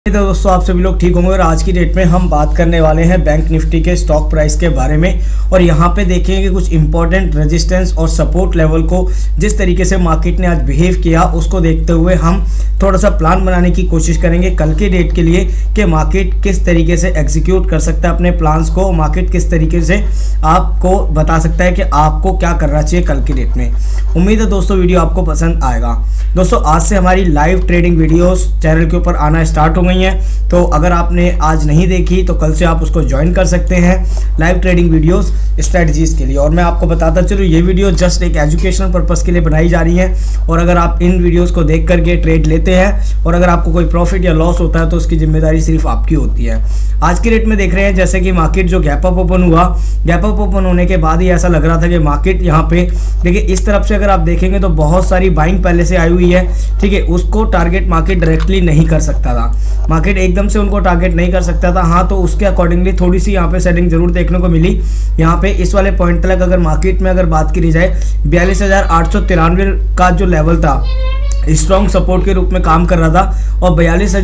तो दोस्तों आप सभी लोग ठीक होंगे और आज की डेट में हम बात करने वाले हैं बैंक निफ्टी के स्टॉक प्राइस के बारे में। और यहाँ पे देखेंगे कि कुछ इंपॉर्टेंट रेजिस्टेंस और सपोर्ट लेवल को जिस तरीके से मार्केट ने आज बिहेव किया उसको देखते हुए हम थोड़ा सा प्लान बनाने की कोशिश करेंगे कल के डेट के लिए कि मार्केट किस तरीके से एग्जीक्यूट कर सकता है अपने प्लान्स को, मार्केट किस तरीके से आपको बता सकता है कि आपको क्या करना चाहिए कल की डेट में। उम्मीद है दोस्तों वीडियो आपको पसंद आएगा। दोस्तों आज से हमारी लाइव ट्रेडिंग वीडियोस चैनल के ऊपर आना स्टार्ट हो गई हैं, तो अगर आपने आज नहीं देखी तो कल से आप उसको ज्वाइन कर सकते हैं लाइव ट्रेडिंग वीडियोस स्ट्रेटजीज के लिए। और मैं आपको बताता चलूँ ये वीडियो जस्ट एक एजुकेशनल पर्पस के लिए बनाई जा रही है और अगर आप इन वीडियोस को देख करके ट्रेड लेते हैं और अगर आपको कोई प्रॉफिट या लॉस होता है तो उसकी जिम्मेदारी सिर्फ आपकी होती है। आज के रेट में देख रहे हैं जैसे कि मार्केट जो गैप अप ओपन हुआ, गैप अप ओपन होने के बाद ही ऐसा लग रहा था कि मार्केट यहाँ पे देखिए इस तरफ से अगर आप देखेंगे तो बहुत सारी बाइंग पहले से आई हुई है, ठीक है। उसको टारगेट मार्केट डायरेक्टली नहीं कर सकता था, मार्केट एकदम से उनको टारगेट नहीं कर सकता था। हाँ, तो उसके अकॉर्डिंगली थोड़ी सी यहाँ पे सेटिंग जरूर देखने को मिली। यहाँ पे इस वाले पॉइंट तक अगर मार्केट में अगर बात करी जाए 42,893 का जो लेवल था स्ट्रॉन्ग सपोर्ट के रूप में काम कर रहा था और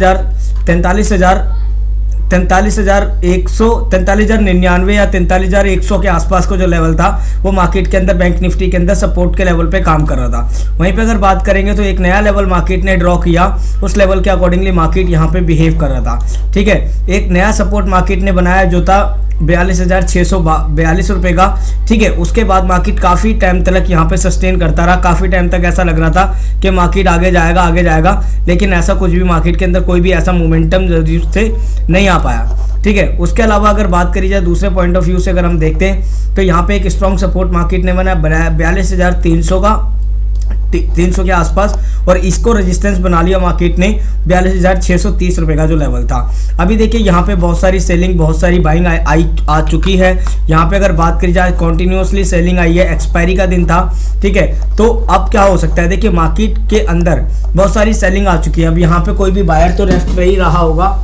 43,099 या 43,100 के आसपास का जो लेवल था वो मार्केट के अंदर बैंक निफ्टी के अंदर सपोर्ट के लेवल पे काम कर रहा था। वहीं पे अगर बात करेंगे तो एक नया लेवल मार्केट ने ड्रॉ किया, उस लेवल के अकॉर्डिंगली मार्केट यहाँ पे बिहेव कर रहा था, ठीक है। एक नया सपोर्ट मार्केट ने बनाया जो था 42,642 रुपये का, ठीक है। उसके बाद मार्केट काफ़ी टाइम तक यहाँ पे सस्टेन करता रहा, काफ़ी टाइम तक ऐसा लग रहा था कि मार्केट आगे जाएगा, लेकिन ऐसा कुछ भी मार्केट के अंदर कोई भी ऐसा मोमेंटम जरूर से नहीं आ पाया, ठीक है। उसके अलावा अगर बात करी जाए दूसरे पॉइंट ऑफ व्यू से अगर हम देखते हैं तो यहाँ पे एक स्ट्रॉन्ग सपोर्ट मार्केट ने बनाया 42,300 के आसपास और इसको रेजिस्टेंस बना लिया मार्केट ने 42,630 रुपये का जो लेवल था। अभी देखिए यहाँ पे बहुत सारी सेलिंग, बहुत सारी बाइंग आ चुकी है। यहाँ पे अगर बात करी जाए कंटिन्यूसली सेलिंग आई है, एक्सपायरी का दिन था, ठीक है। तो अब क्या हो सकता है, देखिए मार्केट के अंदर बहुत सारी सेलिंग आ चुकी है। अब यहाँ पे कोई भी बायर तो रेस्ट नहीं रहा होगा,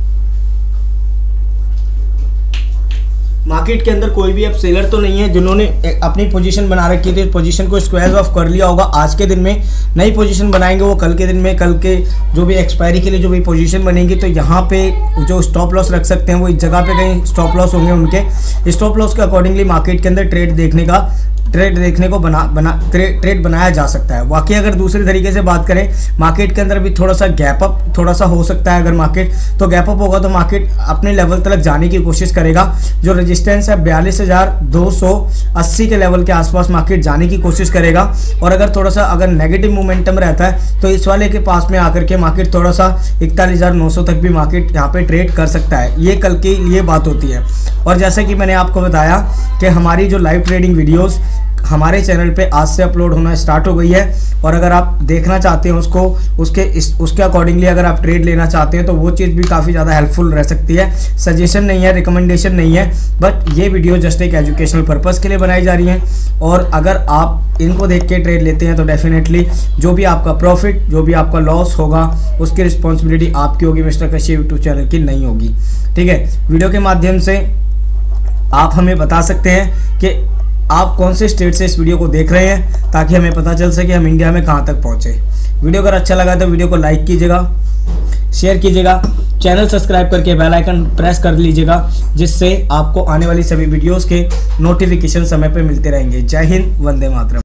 मार्केट के अंदर कोई भी अब सेलर तो नहीं है जिन्होंने अपनी पोजीशन बना रखी थी, पोजीशन को स्क्वेयर ऑफ कर लिया होगा। आज के दिन में नई पोजीशन बनाएंगे वो कल के दिन में, कल के जो भी एक्सपायरी के लिए जो भी पोजीशन बनेगी तो यहाँ पे जो स्टॉप लॉस रख सकते हैं वो इस जगह पे कहीं स्टॉप लॉस होंगे उनके। स्टॉप लॉस के अकॉर्डिंगली मार्केट के अंदर ट्रेड देखने को ट्रेड बनाया जा सकता है। वाकई अगर दूसरे तरीके से बात करें मार्केट के अंदर भी थोड़ा सा गैप अप थोड़ा सा हो सकता है। अगर मार्केट तो गैप अप होगा तो मार्केट अपने लेवल तक जाने की कोशिश करेगा। जो रेजिस्टेंस है 42,280 के लेवल के आसपास मार्केट जाने की कोशिश करेगा। और अगर थोड़ा सा अगर नेगेटिव मोमेंटम रहता है तो इस वाले के पास में आकर के मार्केट थोड़ा सा 41,900 तक भी मार्केट यहाँ पे ट्रेड कर सकता है। ये कल के लिए बात होती है। और जैसे कि मैंने आपको बताया कि हमारी जो लाइव ट्रेडिंग वीडियोस हमारे चैनल पे आज से अपलोड होना स्टार्ट हो गई है और अगर आप देखना चाहते हैं उसको उसके अकॉर्डिंगली अगर आप ट्रेड लेना चाहते हैं तो वो चीज़ भी काफ़ी ज़्यादा हेल्पफुल रह सकती है। सजेशन नहीं है, रिकमेंडेशन नहीं है, बट ये वीडियो जस्ट एक एजुकेशनल पर्पस के लिए बनाई जा रही है। और अगर आप इनको देख के ट्रेड लेते हैं तो डेफिनेटली जो भी आपका प्रॉफिट जो भी आपका लॉस होगा उसकी रिस्पॉन्सिबिलिटी आपकी होगी, मिस्टर कश्यप यूट्यूब चैनल की नहीं होगी, ठीक है। वीडियो के माध्यम से आप हमें बता सकते हैं कि आप कौन से स्टेट से इस वीडियो को देख रहे हैं ताकि हमें पता चल सके हम इंडिया में कहां तक पहुंचे। वीडियो अगर अच्छा लगा तो वीडियो को लाइक कीजिएगा, शेयर कीजिएगा, चैनल सब्सक्राइब करके बेल आइकन प्रेस कर लीजिएगा जिससे आपको आने वाली सभी वीडियोस के नोटिफिकेशन समय पर मिलते रहेंगे। जय हिंद, वंदे मातरम।